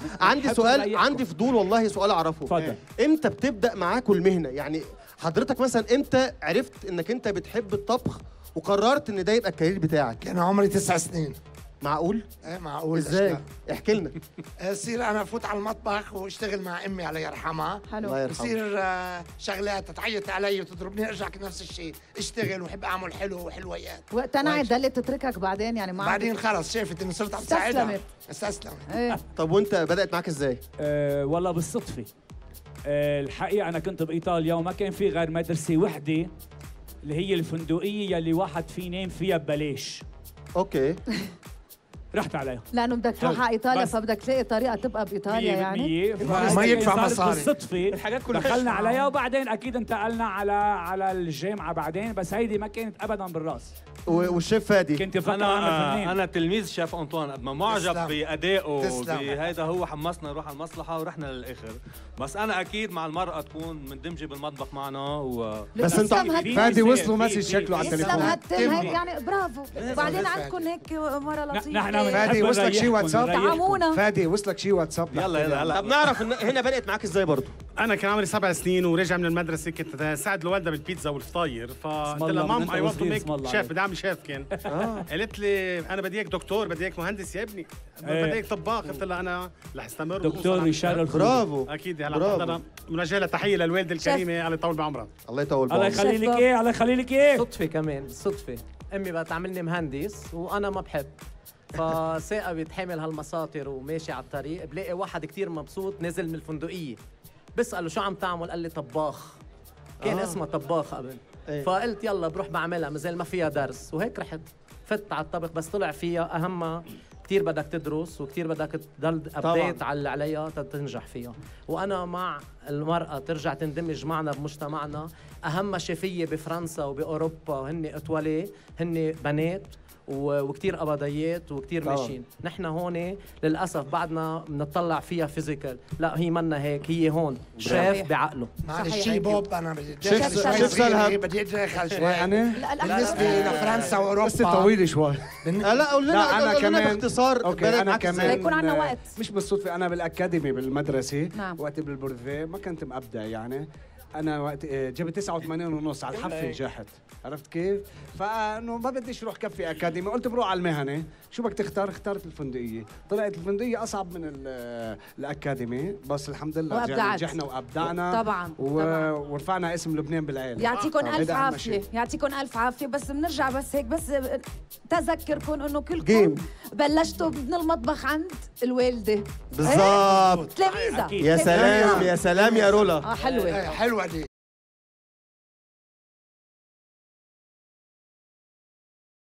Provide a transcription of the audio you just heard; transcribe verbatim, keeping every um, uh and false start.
عندي سؤال، عندي فضول والله، سؤال اعرفه. اتفضل. امتى بتبدا معاكوا المهنه؟ يعني حضرتك مثلا امتى عرفت انك انت بتحب الطبخ وقررت ان ده يبقى الكارير بتاعك؟ كان عمري تسع سنين. معقول؟ ايه معقول. ازاي؟ احكي لنا. اصير انا افوت على المطبخ واشتغل مع امي الله يرحمها. حلو. الله يرحمها. يصير شغلات تعيط علي وتضربني، ارجع نفس الشيء، اشتغل وحب اعمل حلو وحلويات. وقتها انا ضلت تتركك بعدين يعني ما بعدين خلص شافت اني صرت عم تساعدها. استسلمت. استسلمت. ايه. طب وانت بدات معاك ازاي؟ أه والله بالصدفه. أه الحقيقه انا كنت بايطاليا وما كان في غير مدرسه وحده اللي هي الفندقيه يلي واحد في ينام فيها ببلاش. اوكي. رحت عليها لانه بدك تروح على ايطاليا فبدك تلاقي طريقه تبقى بايطاليا يعني ما يدفع مصاري. بالصدفه الحاجات كلها دخلنا عليها وبعدين اكيد انتقلنا على على الجامعه بعدين، بس هيدي ما كانت ابدا بالراس. والشيف فادي كنت بفكر انا انا تلميذ شيف انطوان، قد ما معجب تسلم. بادائه تسلم. بهيدا هو حمسنا نروح على المصلحه ورحنا للاخر. بس انا اكيد مع المراه تكون مندمجه بالمطبخ معنا و بس انت فادي وصلوا مسج شكله على يسلم التليفون. هالتم هيك يعني برافو. وبعدين عندكم هيك مره لطيفه. نحن فادي وصلك شي واتساب؟ طعمونا. فادي وصلك شي واتساب؟ يلا يلا هلا. طب نعرف إن هنا بدات معاك ازاي برضه؟ انا كان عمري سبع سنين وراجع من المدرسه، كنت اساعد الوالده بالبيتزا والفطاير، فقلت لها الله، مام من اي أنت ونت تو وصغير، ميك اسم الله شيف، عليك. بدي اعمل شيف كان. قالت لي انا بدي اياك دكتور، بدي اياك مهندس يا ابني، بدي اياك طباخ. قلت لها انا رح استمر دكتور يشار الخروج. برافو. اكيد. هلا برافو. بحضر مناجاه تحيه للوالده الكريمه، الله يطول بعمرها. الله يطول الله بعمرك. يخلي لك ايه، الله يخلي لك ايه. صدفة كمان، صدفة امي بقى تعملني مهندس وانا ما بحب، فثاقبت حامل هالمساطر وماشي على الطريق، بلاقي واحد كتير مبسوط نزل من الفندقية، بسأله شو عم تعمل؟ قال لي طباخ. كان آه. اسمها طباخ قبل. ايه. فقلت يلا بروح بعملها مازال ما فيها درس، وهيك رحت فت على الطبخ. بس طلع فيها اهمها كتير بدك تدرس وكتير بدك تضل ابديت على اللي عليها تنجح فيها. وانا مع المرأة ترجع تندمج معنا بمجتمعنا. اهم شيفية بفرنسا وباوروبا هن اتوالي، هن بنات وكتير قبضيات وكتير ماشيين. نحن هون للاسف بعدنا بنطلع فيها فيزيكال، لا هي منا هيك، هي هون شيف بعقله. معلش شي بوب انا بدي شيف- اتدخل شيف شوي سلهب. صغير، بدي اتدخل شوي يعني لا لا بالنسبه لفرنسا واوروبا. قصة طويلة شوي. آه لا قول لنا، لا، أنا قول لنا كمان- باختصار. اوكي بدأت انا معاك إزاي؟ كمان يكون عنا وقت. مش بالصدفه، انا بالاكاديمي بالمدرسه. نعم. وقت بالبروفيه ما كنت مبدع يعني. انا وقت جبت تسعة وثمانين ونص على الحفه نجحت، عرفت كيف؟ فانه ما بديش اروح كفي اكاديمي، قلت بروح على المهنه. شو بدك تختار؟ اخترت الفندقيه. طلعت الفندقيه اصعب من ال- الاكاديمي، بس الحمد لله وأبدعت. نجحنا وابدعنا. طبعا و... طبعا. ورفعنا اسم لبنان بالعالم. يعطيكم هيدا الف أهم عافيه، شيء. يعطيكم الف عافيه. بس بنرجع بس هيك بس تذكركم انه كلكم جيم. بلشتوا من المطبخ عند الوالده بالظبط. تلاميذه. أكيد. يا سلام يا سلام يا رولا. اه حلوه. إيه، حلوه دي.